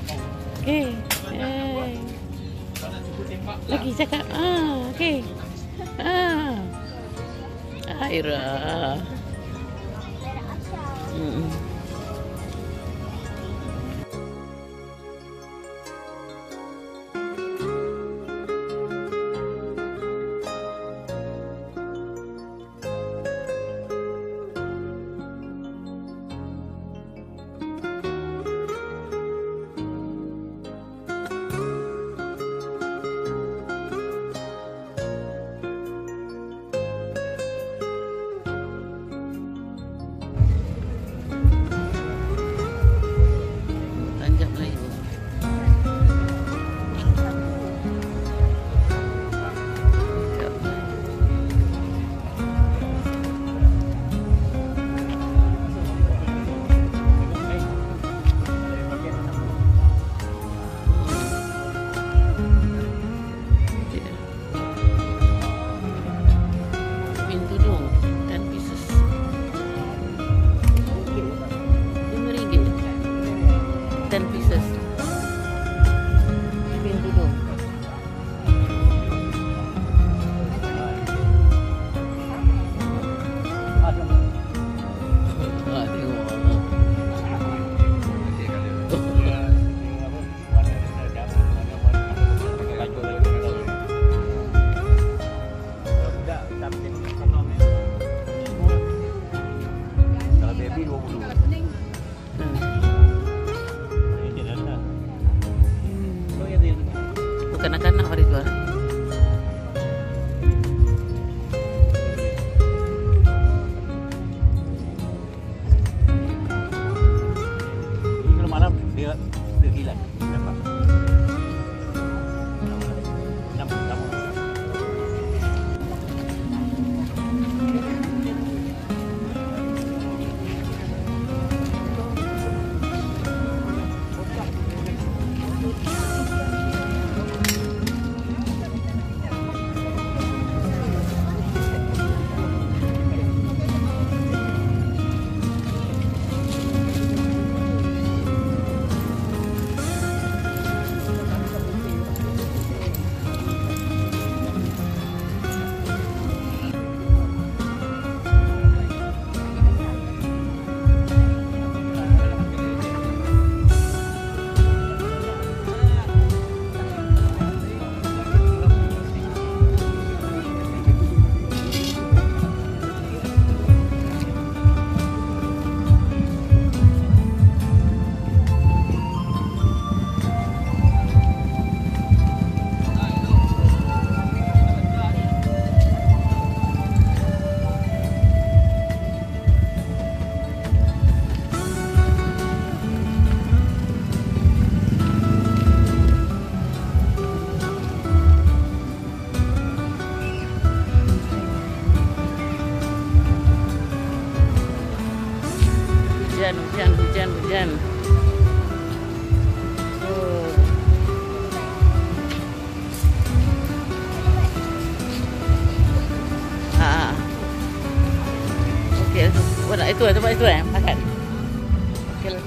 Okey. Lagi cakap. Okey. Aira. Kanak-kanak hari tu. Kalau malam dia hilang. Nampak. Hujan. Okey, itu tempat itu makan. Okeylah.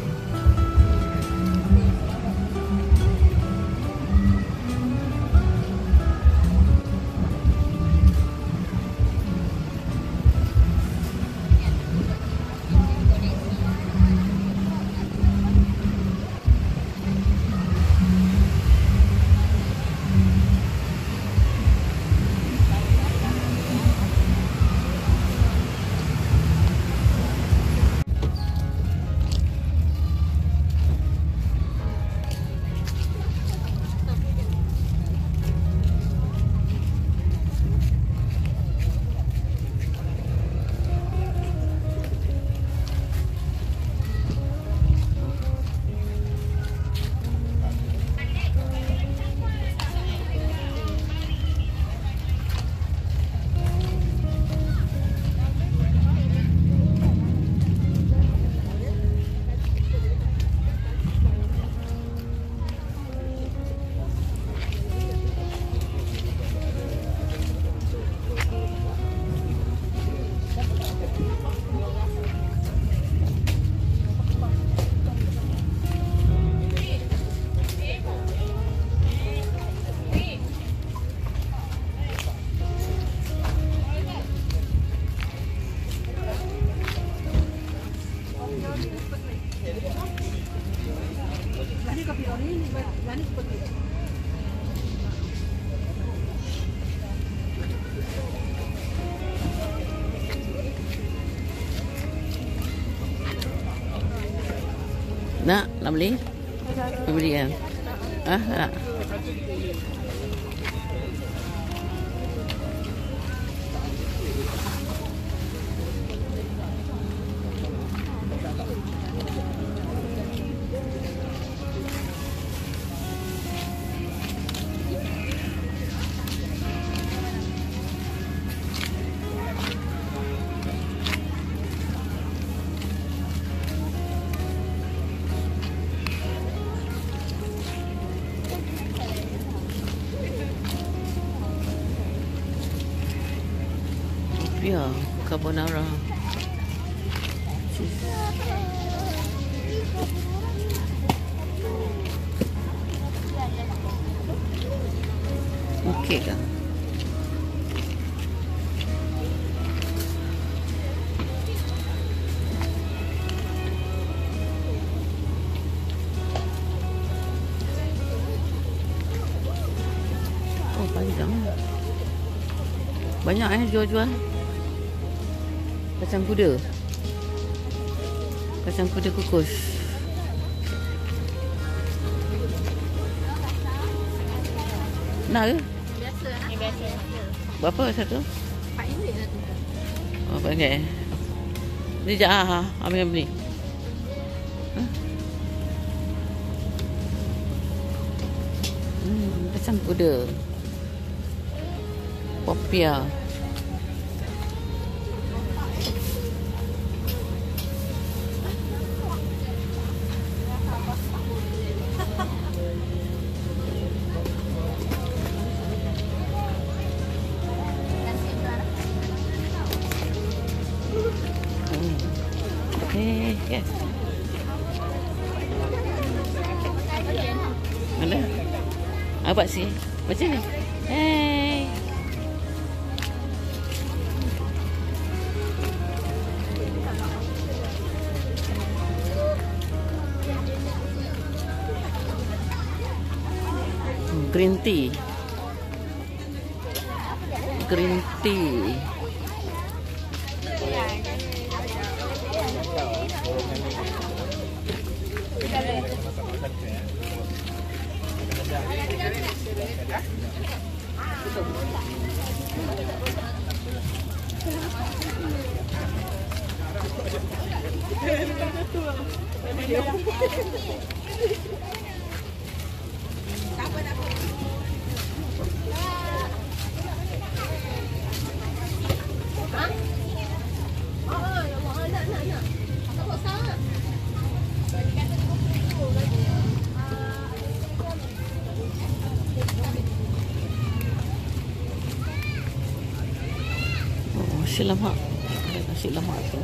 Nak beli? Nak beli kan? Ah, nak. Ya, carbonara. Cheese. Okey kan? Oh, panjang. Banyak jual-jual. Kacang kuda. Kacang kuda kukus. Nak ke? Biasa lah. Biasa. Berapa satu? RM4 lah tu. Oh, pakai. Ni je ambil beli. Kacang kuda. Popia. Yes. Mana? Abang sih. Macam ni. Hey. Green tea. Green tea. Nasi lemak. Ada nasi lemak tu.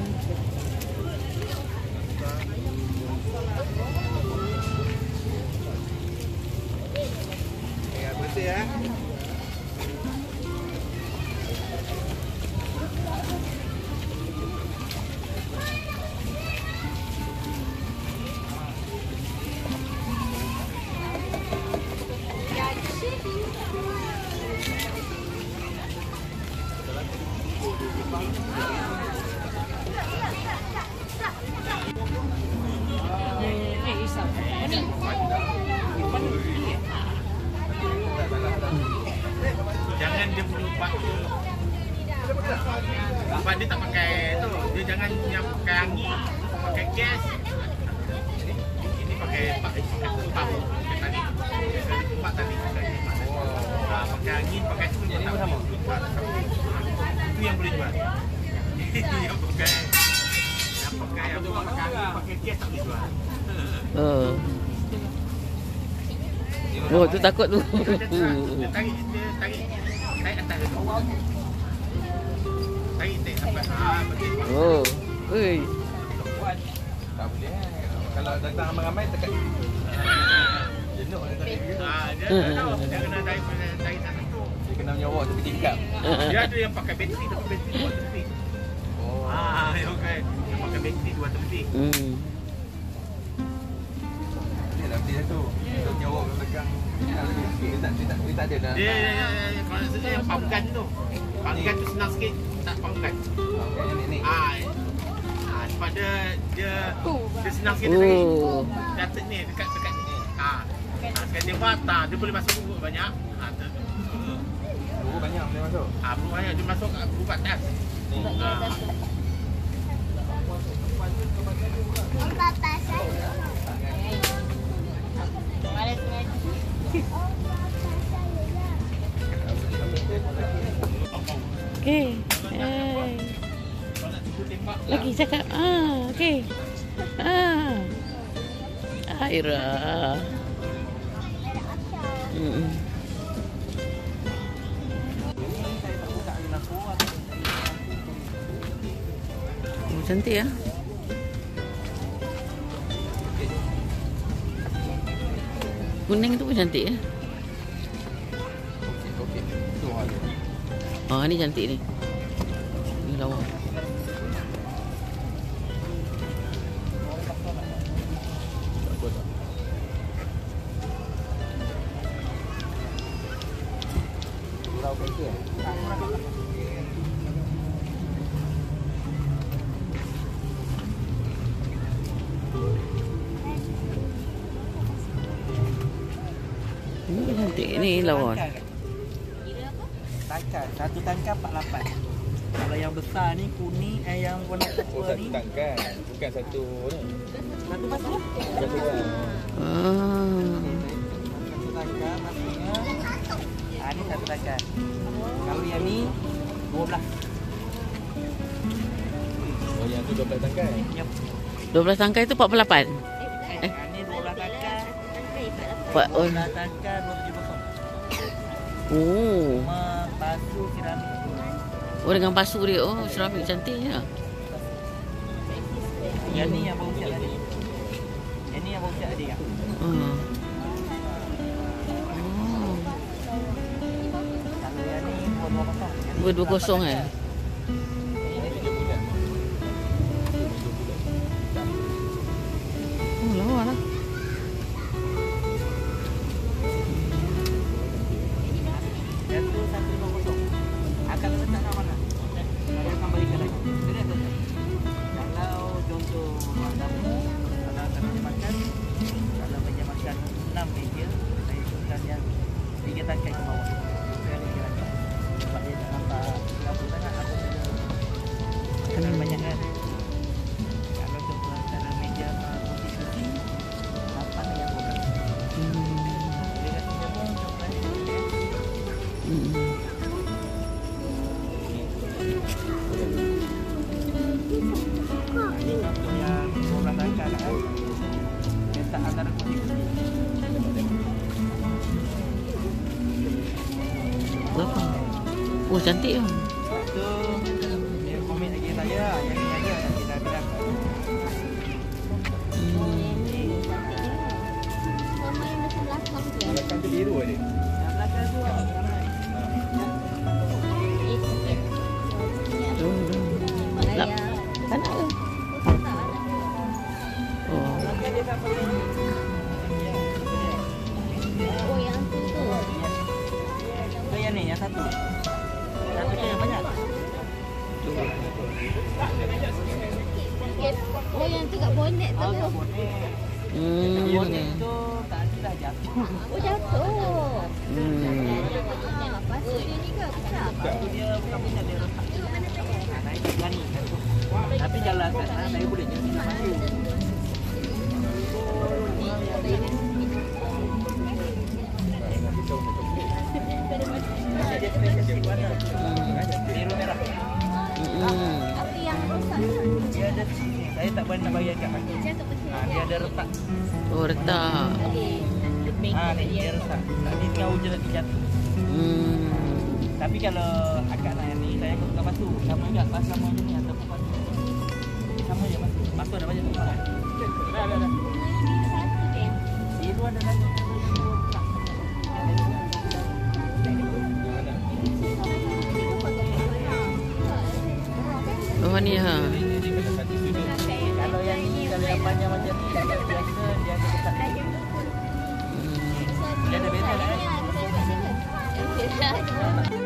Ya, betul ya. Jangan dia berlupa lupa dia tak pakai tu. Dia jangan yang pakai angin, pakai gas. Ini pakai pump tadi. Pump tadi. Pakai angin, pakai tu jadi sama. Itu yang boleh jual. Yang pakai apa pakai gas tak boleh jual. Oh, tu takut tu. Dia tarik atas dia. Tarik sampai betul. Oh. Oi. Tak boleh. Kalau datang ramai-ramai dekat jenuh dia tarik dia. Dia kena tarik sana tu. Dia kena menyawa tu tingkap. Dia ada yang pakai bateri tapi bateri buat tepi. Oh. Okey. Dia pakai bateri buat tepi. dia tu. Dia jawab belakang. Dia tak ada dah. Dia kalau yang panggan tu. Panggan tu senang sikit tak panggan. Ni. Sebab dia senang sikit dia tarik. Dapat ni dekat ni. Sekarang dia buat dia boleh masuk bubuk banyak. Bubuk banyak boleh masuk. Bubuk banyak dia masuk kat bubuk atas. Okey. Lagi cakap. Okey. Aira. Cantik ya. Kuning tu pun cantik ya. Okey. Tu ada. Ni cantik ni. Ni lawa. Ini cantik ni lawa. Tangkai. Satu tangkai 48. Kalau yang besar ni kuning, yang warna purple ni. Satu tangkai, bukan satu ni. Satu pasal? Satu tangkai. Satu tangkai maksudnya. Ni satu tangkai. Kalau yang ni 12. Oh, yang tu 12 tangkai. Yep. 12 tangkai tu 48. Ni 12 tangkai. 12 tangkai 270. Oh. Pasu keramik. Oh, dengan pasu dia. Oh, seramik cantiknya. Yang ni yang bau cat tadi. Yang ni yang bau cat tadi kan? Kalau yang ni 220 eh? Oh, lawa lah. Yang tu 150. Akan letak kat mana? Saya akan balikan lagi. Jadi ada. Kalau contoh tamu, kalau akan makan, kalau meja makan 6 meja, saya ikutkan yang 3 tangkai ke bawah. Saya lagi lagi. Sebab dia tak nampak berapa sangat ada makanan banyak kan. Kalau contoh antara meja kursi-kursi, 8 yang 12. Dia kata semua contohnya dia. Ini contoh yang 12 tangkai lah kan. Letak antara kursi-kursi. Berapa? Oh, cantik lah. Tu dia komen lagi saya, yang ni ada yang kita bilang. Belakang tu biru ada. Yang belakang tu ramai. Nak? Tak nak ke? Oh. Belakang dia tak boleh. Oh, yang tu tu. Tu yang ni, yang satu. Satu tu yang banyak. Oh, yang tu kat bonet tu. Tak boleh. Bonet tu tak ada jatuh. Oh, jatuh. Lepas tu dia ni ke besar? Tu dia bukan punya dia rosak. Naik berani. Tapi jalan kat sana saya boleh jadi maju. Dia spesial warna. Biru merah. Tapi yang rosak Dia ada sini. Saya tak boleh nak bayar kat kaki. Dia ada retak. Oh, retak. Ni dia retak. Tadi tengah hujan nanti jatuh. Tapi kalau akak nak yang ni, saya akan tukar batu. Sama juga pas sama je ni ataupun batu. Sama je batu. Batu ada banyak tu. Ada. Itu ada lagi. Oh, ni ha. Kalau yang ini, kalau yang panjang macam ni, dia biasa dia akan letak lah.